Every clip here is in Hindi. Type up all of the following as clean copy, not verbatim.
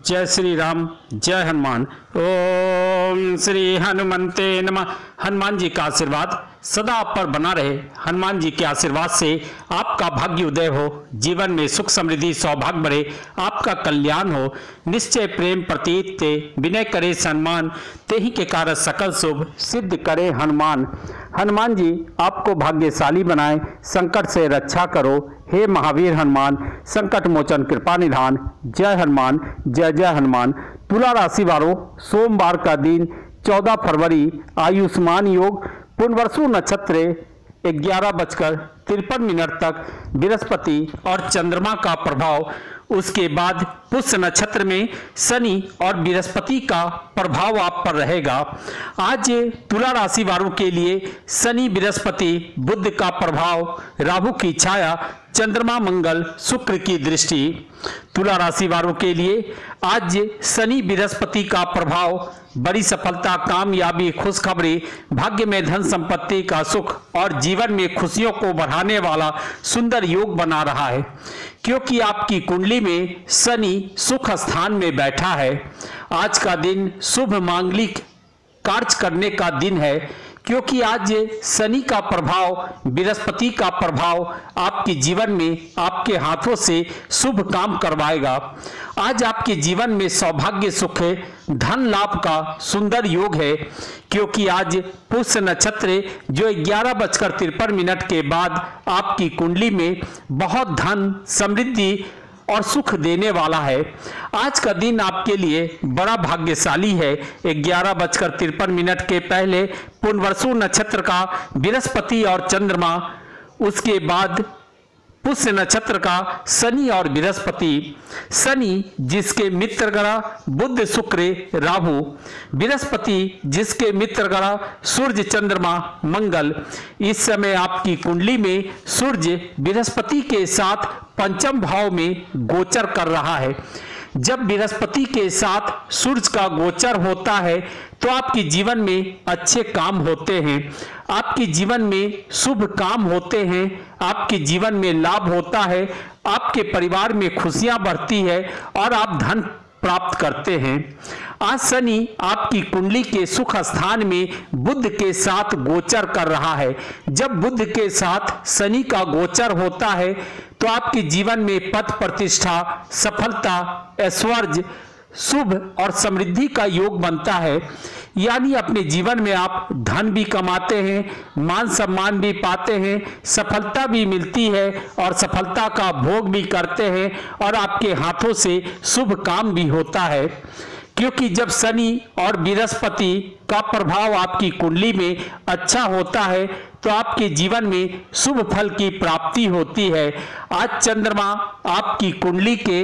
जय श्री राम, जय हनुमान। ओम श्री हनुमंते नमः। हनुमान जी का आशीर्वाद सदा आप पर बना रहे। हनुमान जी के आशीर्वाद से आपका भाग्य उदय हो, जीवन में सुख समृद्धि सौभाग्य बढ़े, आपका कल्याण हो। निश्चय प्रेम प्रतीत ते विनय करे सम्मान, ते ही के कारण सकल शुभ सिद्ध करे हनुमान। हनुमान जी आपको भाग्यशाली बनाए, संकट से रक्षा करो। हे महावीर हनुमान, संकट मोचन कृपा निधान। जय हनुमान, जय जय हनुमान। तुला राशि वालों, सोमवार का दिन 14 फरवरी, आयुष्मान योग, पुनर्वसु नक्षत्र 11:53 तक बृहस्पति और चंद्रमा का प्रभाव, उसके बाद पुष्य नक्षत्र में शनि और बृहस्पति का प्रभाव आप पर रहेगा। आज तुला राशि वालों के लिए शनि, बृहस्पति, बुध का प्रभाव, राहु की छाया, चंद्रमा, मंगल, शुक्र की दृष्टि। तुला राशि वालों के लिए आज शनि, बृहस्पति का प्रभाव, बड़ी सफलता, कामयाबी, खुशखबरी, भाग्य में धन संपत्ति का सुख और जीवन में खुशियों को बढ़ाने वाला सुंदर योग बना रहा है, क्योंकि आपकी कुंडली में शनि सुख स्थान में बैठा है। आज का दिन शुभ मांगलिक कार्य करने का दिन है, क्योंकि आज शनि का प्रभाव, बृहस्पति का प्रभाव आपके जीवन में आपके हाथों से शुभ काम करवाएगा। आज आपके जीवन में सौभाग्य, सुख, धन लाभ का सुंदर योग है, क्योंकि आज पुष्य नक्षत्र जो 11:53 के बाद आपकी कुंडली में बहुत धन, समृद्धि और सुख देने वाला है। आज का दिन आपके लिए बड़ा भाग्यशाली है। 11:53 के पहले पुनर्वसु नक्षत्र का बृहस्पति और चंद्रमा, उसके बाद पुष्य नक्षत्र का शनि और बृहस्पति। शनि जिसके मित्र ग्रह बुध, शुक्र, राहु, बृहस्पति जिसके मित्र ग्रह सूर्य, चंद्रमा, मंगल। इस समय आपकी कुंडली में सूर्य बृहस्पति के साथ पंचम भाव में गोचर कर रहा है। जब बृहस्पति के साथ सूर्य का गोचर होता है तो आपके जीवन में अच्छे काम होते हैं, आपके जीवन में शुभ काम होते हैं, आपके जीवन में लाभ होता है, आपके परिवार में खुशियां बढ़ती है और आप धन प्राप्त करते हैं। आज शनि आपकी कुंडली के सुख स्थान में बुध के साथ गोचर कर रहा है। जब बुध के साथ शनि का गोचर होता है तो आपके जीवन में पद प्रतिष्ठा, सफलता, ऐश्वर्य, शुभ और समृद्धि का योग बनता है। यानी अपने जीवन में आप धन भी कमाते हैं, मान सम्मान भी पाते हैं, सफलता भी मिलती है और सफलता का भोग भी करते हैं और आपके हाथों से शुभ काम भी होता है। क्योंकि जब शनि और बृहस्पति का प्रभाव आपकी कुंडली में अच्छा होता है तो आपके जीवन में शुभ फल की प्राप्ति होती है। आज चंद्रमा आपकी कुंडली के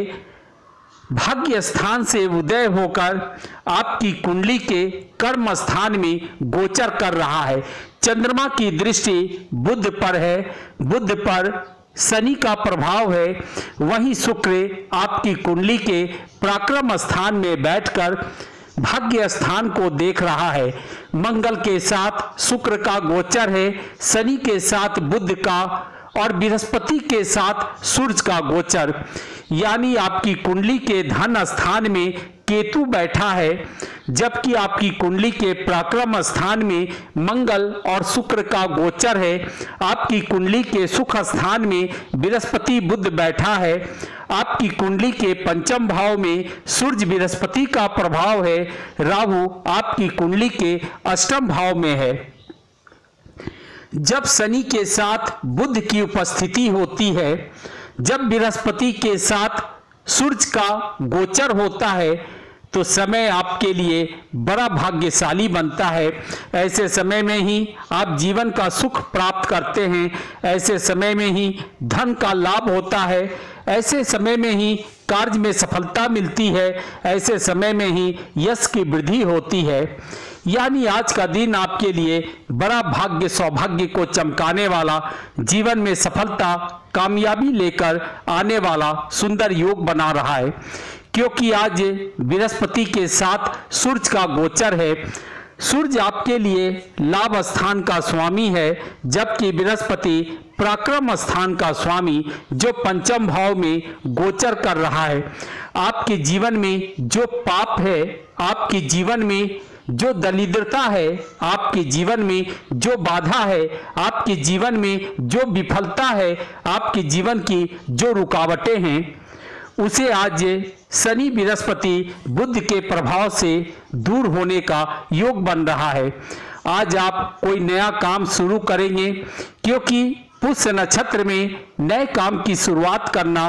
भाग्य स्थान से उदय होकर आपकी कुंडली के कर्म स्थान में गोचर कर रहा है। चंद्रमा की दृष्टि बुध पर है, बुध पर शनि का प्रभाव है। वहीं शुक्र आपकी कुंडली के पराक्रम स्थान में बैठकर भाग्य स्थान को देख रहा है। मंगल के साथ शुक्र का गोचर है, शनि के साथ बुध का और बृहस्पति के साथ सूर्य का गोचर। यानी आपकी कुंडली के धन स्थान में केतु बैठा है, जबकि आपकी कुंडली के पराक्रम स्थान में मंगल और शुक्र का गोचर है। आपकी कुंडली के सुख स्थान में बृहस्पति, बुध बैठा है। आपकी कुंडली के पंचम भाव में सूर्य, बृहस्पति का प्रभाव है। राहु आपकी कुंडली के अष्टम भाव में है। जब शनि के साथ बुध की उपस्थिति होती है, जब बृहस्पति के साथ सूर्य का गोचर होता है तो समय आपके लिए बड़ा भाग्यशाली बनता है। ऐसे समय में ही आप जीवन का सुख प्राप्त करते हैं, ऐसे समय में ही धन का लाभ होता है, ऐसे समय में ही कार्य में सफलता मिलती है, ऐसे समय में ही यश की वृद्धि होती है। यानी आज का दिन आपके लिए बड़ा भाग्य, सौभाग्य को चमकाने वाला, जीवन में सफलता, कामयाबी लेकर आने वाला सुंदर योग बना रहा है, क्योंकि आज बृहस्पति के साथ सूर्य का गोचर है। सूर्य आपके लिए लाभ स्थान का स्वामी है, जबकि बृहस्पति पराक्रम स्थान का स्वामी जो पंचम भाव में गोचर कर रहा है। आपके जीवन में जो पाप है, आपके जीवन में जो दरिद्रता है, आपके जीवन में जो बाधा है, आपके जीवन में जो विफलता है, आपके जीवन की जो रुकावटें हैं, उसे आज शनि बृहस्पति बुध के प्रभाव से दूर होने का योग बन रहा है। आज आप कोई नया काम शुरू करेंगे, क्योंकि पुष्य नक्षत्र में नए काम की शुरुआत करना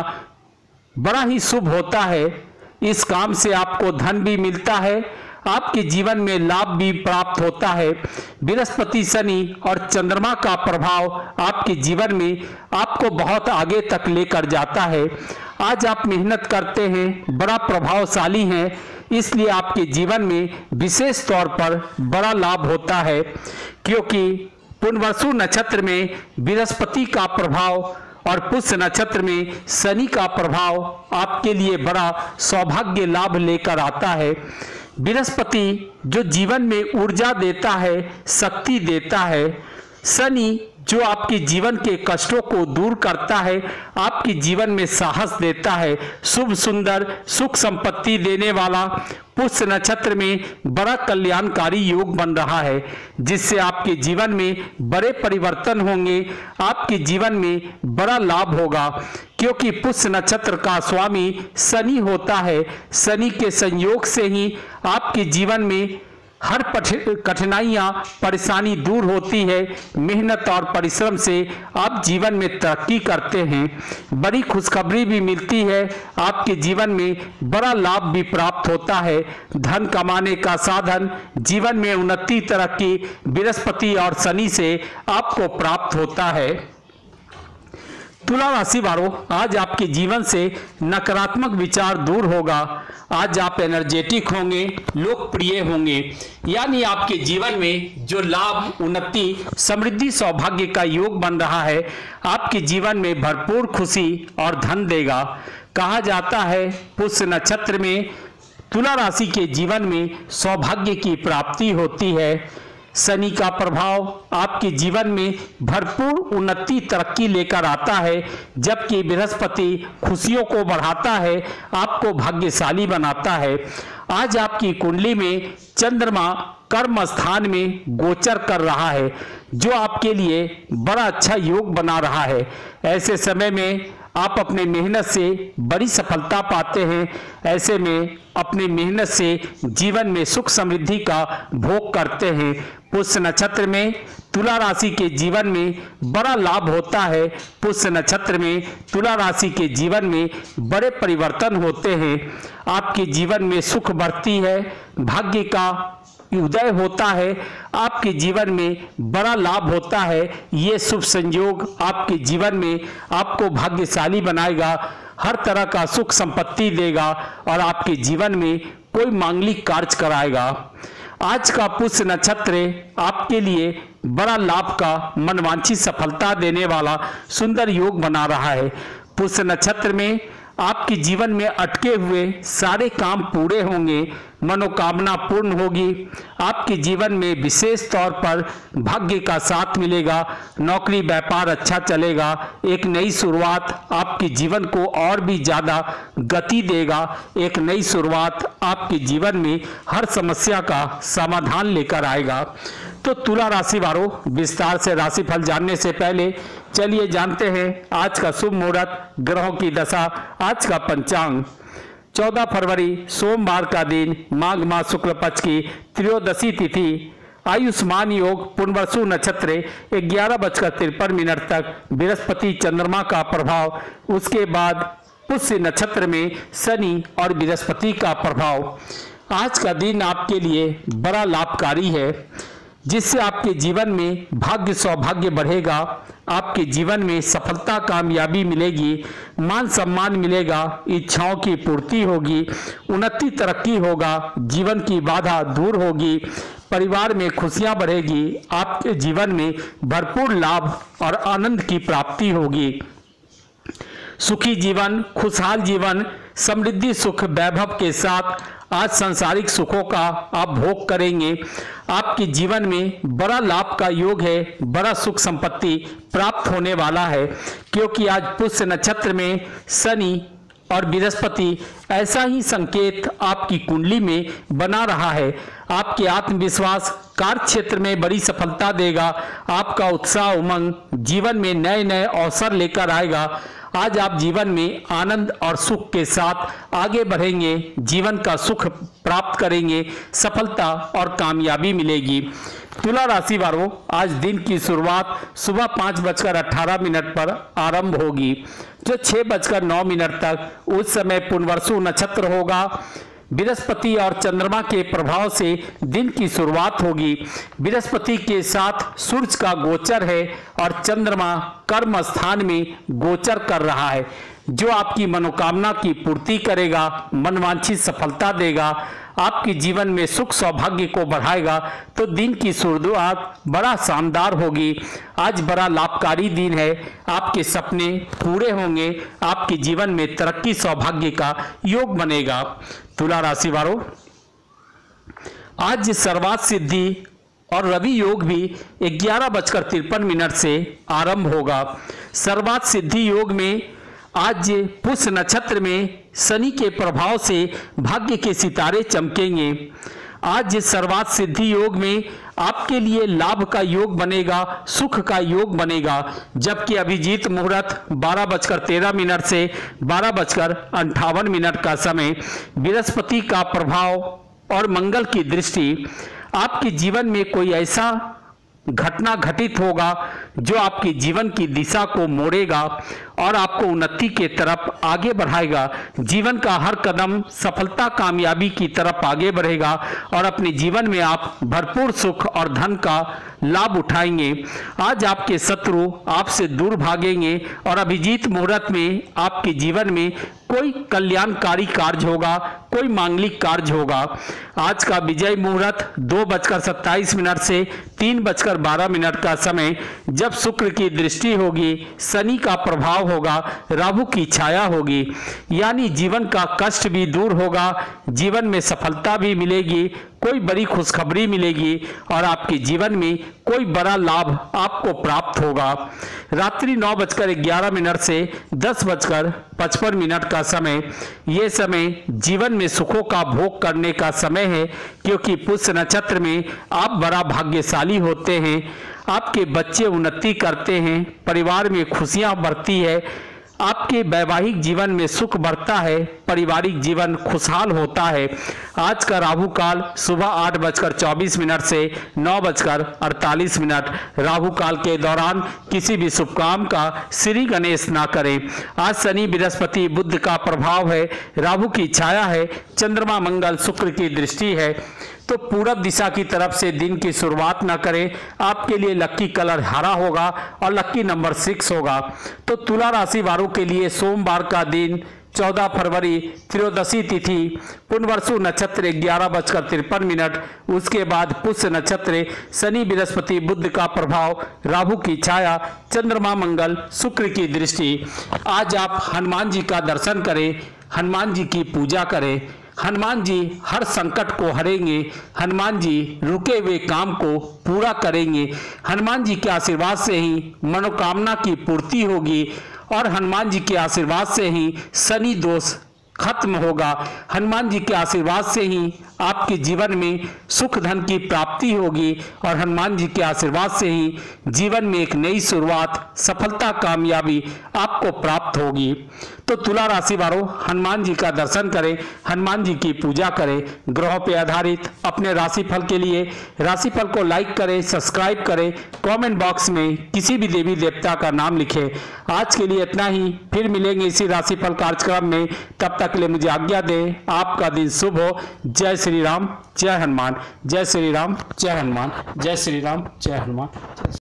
बड़ा ही शुभ होता है। इस काम से आपको धन भी मिलता है, आपके जीवन में लाभ भी प्राप्त होता है। बृहस्पति, शनि और चंद्रमा का प्रभाव आपके जीवन में आपको बहुत आगे तक लेकर जाता है। आज आप मेहनत करते हैं, बड़ा प्रभावशाली हैं, इसलिए आपके जीवन में विशेष तौर पर बड़ा लाभ होता है, क्योंकि पुनर्वसु नक्षत्र में बृहस्पति का प्रभाव और पुष्य नक्षत्र में शनि का प्रभाव आपके लिए बड़ा सौभाग्य लाभ लेकर आता है। बृहस्पति जो जीवन में ऊर्जा देता है, शक्ति देता है, शनि जो आपके जीवन के कष्टों को दूर करता है, आपके जीवन में साहस देता है, शुभ सुंदर सुख संपत्ति देने वाला पुष्य नक्षत्र में बड़ा कल्याणकारी योग बन रहा है, जिससे आपके जीवन में बड़े परिवर्तन होंगे, आपके जीवन में बड़ा लाभ होगा, क्योंकि पुष्य नक्षत्र का स्वामी शनि होता है। शनि के संयोग से ही आपके जीवन में हर कठिनाइयाँ परेशानी दूर होती है। मेहनत और परिश्रम से आप जीवन में तरक्की करते हैं, बड़ी खुशखबरी भी मिलती है, आपके जीवन में बड़ा लाभ भी प्राप्त होता है। धन कमाने का साधन, जीवन में उन्नति तरक्की बृहस्पति और शनि से आपको प्राप्त होता है। तुला राशि वालों, आज आपके जीवन से नकारात्मक विचार दूर होगा। आज आप एनर्जेटिक होंगे, लोकप्रिय होंगे, यानी आपके जीवन में जो लाभ, उन्नति, समृद्धि, सौभाग्य का योग बन रहा है, आपके जीवन में भरपूर खुशी और धन देगा। कहा जाता है पुष्य नक्षत्र में तुला राशि के जीवन में सौभाग्य की प्राप्ति होती है। शनि का प्रभाव आपके जीवन में भरपूर उन्नति तरक्की लेकर आता है, जबकि बृहस्पति खुशियों को बढ़ाता है, आपको भाग्यशाली बनाता है। आज आपकी कुंडली में चंद्रमा कर्म स्थान में गोचर कर रहा है, जो आपके लिए बड़ा अच्छा योग बना रहा है। ऐसे समय में आप अपने मेहनत से बड़ी सफलता पाते हैं। ऐसे में अपने मेहनत से जीवन में सुख समृद्धि का भोग करते हैं। पुष्य नक्षत्र में तुला राशि के जीवन में बड़ा लाभ होता है। पुष्य नक्षत्र में तुला राशि के जीवन में बड़े परिवर्तन होते हैं। आपके जीवन में सुख बढ़ती है, भाग्य का उदय होता है, आपके जीवन में बड़ा लाभ होता है। ये शुभ संयोग आपके जीवन में आपको भाग्यशाली बनाएगा, हर तरह का सुख संपत्ति देगा और आपके जीवन में कोई मांगलिक कार्य कराएगा। आज का पुष्य नक्षत्र आपके लिए बड़ा लाभ का, मनवांछित सफलता देने वाला सुंदर योग बना रहा है। पुष्य नक्षत्र में आपके जीवन में अटके हुए सारे काम पूरे होंगे, मनोकामना पूर्ण होगी। आपके जीवन में विशेष तौर पर भाग्य का साथ मिलेगा, नौकरी व्यापार अच्छा चलेगा। एक नई शुरुआत आपके जीवन को और भी ज़्यादा गति देगा। एक नई शुरुआत आपके जीवन में हर समस्या का समाधान लेकर आएगा। तो तुला राशि वालों, विस्तार से राशिफल जानने से पहले चलिए जानते हैं आज का शुभ मुहूर्त, ग्रहों की दशा, आज का पंचांग। 14 फरवरी सोमवार का दिन, माघ मास शुक्ल पक्ष की त्रयोदशी तिथि, आयुष्मान योग, पुनर्वसु नक्षत्र 11:53 तक, बृहस्पति चंद्रमा का प्रभाव, उसके बाद पुष्य नक्षत्र में शनि और बृहस्पति का प्रभाव। आज का दिन आपके लिए बड़ा लाभकारी है, जिससे आपके जीवन में भाग्य सौभाग्य बढ़ेगा, आपके जीवन में सफलता कामयाबी मिलेगी, मान सम्मान मिलेगा, इच्छाओं की पूर्ति होगी, उन्नति तरक्की होगा, जीवन की बाधा दूर होगी, परिवार में खुशियां बढ़ेगी, आपके जीवन में भरपूर लाभ और आनंद की प्राप्ति होगी। सुखी जीवन, खुशहाल जीवन समृद्धि सुख वैभव के साथ आज सांसारिक सुखों का आप भोग करेंगे। आपके जीवन में बड़ा लाभ का योग है, बड़ा सुख संपत्ति प्राप्त होने वाला है, क्योंकि आज पुष्य नक्षत्र में शनि और बृहस्पति ऐसा ही संकेत आपकी कुंडली में बना रहा है। आपके आत्मविश्वास कार्य क्षेत्र में बड़ी सफलता देगा। आपका उत्साह उमंग जीवन में नए नए अवसर लेकर आएगा। आज आप जीवन में आनंद और सुख के साथ आगे बढ़ेंगे, जीवन का सुख प्राप्त करेंगे, सफलता और कामयाबी मिलेगी। तुला राशि वालों, आज दिन की शुरुआत सुबह 5:18 पर आरंभ होगी, जो 6:09 तक उस समय पुनर्वसु नक्षत्र होगा। बृहस्पति और चंद्रमा के प्रभाव से दिन की शुरुआत होगी। बृहस्पति के साथ सूर्य का गोचर है और चंद्रमा कर्म स्थान में गोचर कर रहा है, जो आपकी मनोकामना की पूर्ति करेगा, मनवांछित सफलता देगा, आपके जीवन में सुख सौभाग्य को बढ़ाएगा। तो दिन की शुरुआत बड़ा शानदार होगी। आज बड़ा लाभकारी दिन है, आपके सपने पूरे होंगे, आपके जीवन में तरक्की सौभाग्य का योग बनेगा। तुला राशि वालों, आज सर्वार्थ सिद्धि और रवि योग भी 11:53 से आरंभ होगा। सर्वार्थ सिद्धि योग में आज पुष्य नक्षत्र में शनि के प्रभाव से भाग्य के सितारे चमकेंगे। आज सर्वार्थ सिद्धि योग में आपके लिए लाभ का योग बनेगा, सुख का योग बनेगा, जबकि अभिजीत मुहूर्त 12:13 से 12:58 का समय, बृहस्पति का प्रभाव और मंगल की दृष्टि आपके जीवन में कोई ऐसा घटना घटित होगा जो आपके जीवन की दिशा को मोड़ेगा और आपको उन्नति के तरफ आगे बढ़ाएगा। जीवन का हर कदम सफलता कामयाबी की तरफ आगे बढ़ेगा और अपने जीवन में आप भरपूर सुख और धन का लाभ उठाएंगे। आज आपके शत्रु आपसे दूर भागेंगे और अभिजीत मुहूर्त में आपके जीवन में कोई कल्याणकारी कार्य होगा, कोई मांगलिक कार्य होगा। आज का विजय मुहूर्त 2:27 से 3:12 का समय, जब शुक्र की दृष्टि होगी, शनि का प्रभाव होगा, राहु की छाया होगी, यानी जीवन का कष्ट भी दूर होगा, जीवन में सफलता भी मिलेगी, कोई बड़ी खुशखबरी मिलेगी और आपके जीवन में कोई बड़ा लाभ आपको प्राप्त होगा। रात्रि 9:11 से 10:55 का समय, ये समय जीवन में सुखों का भोग करने का समय है, क्योंकि पुष्य नक्षत्र में आप बड़ा भाग्यशाली होते हैं। आपके बच्चे उन्नति करते हैं, परिवार में खुशियां बढ़ती है, आपके वैवाहिक जीवन में सुख बढ़ता है, पारिवारिक जीवन खुशहाल होता है। आज का राहु काल सुबह 8:24 से 9:48। राहु काल के दौरान किसी भी शुभ काम का श्री गणेश ना करें। आज शनि बृहस्पति बुध का प्रभाव है, राहु की छाया है, चंद्रमा मंगल शुक्र की दृष्टि है, तो पूरब दिशा की तरफ से दिन की शुरुआत न करें। आपके लिए लक्की कलर हरा होगा और लक्की नंबर 6 होगा। तो तुला राशि वालों के लिए सोमवार का दिन 14 फरवरी त्रयोदशी तिथि, पुनर्वसु नक्षत्र 11:53, उसके बाद पुष्य नक्षत्र, शनि बृहस्पति बुध का प्रभाव, राहु की छाया, चंद्रमा मंगल शुक्र की दृष्टि। आज आप हनुमान जी का दर्शन करें, हनुमान जी की पूजा करें। हनुमान जी हर संकट को हरेंगे, हनुमान जी रुके हुए काम को पूरा करेंगे। हनुमान जी के आशीर्वाद से ही मनोकामना की पूर्ति होगी और हनुमान जी के आशीर्वाद से ही शनि दोष खत्म होगा। हनुमान जी के आशीर्वाद से ही आपके जीवन में सुख धन की प्राप्ति होगी और हनुमान जी के आशीर्वाद से ही जीवन में एक नई शुरुआत, सफलता, कामयाबी आपको प्राप्त होगी। तो तुला राशि वालों, हनुमान जी का दर्शन करें, हनुमान जी की पूजा करें। ग्रहों पर आधारित अपने राशिफल के लिए राशिफल को लाइक करें, सब्सक्राइब करें, कमेंट बॉक्स में किसी भी देवी देवता का नाम लिखें। आज के लिए इतना ही, फिर मिलेंगे इसी राशिफल कार्यक्रम में। तब तक के लिए मुझे आज्ञा दें। आपका दिन शुभ हो। जय श्री राम, जय हनुमान। जय श्री राम, जय हनुमान। जय श्री राम, जय हनुमान।